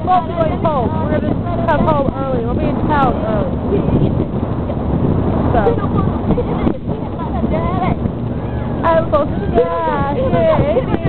won't be late home. We're going to come home early. We'll be in town early. So. I'm supposed to die.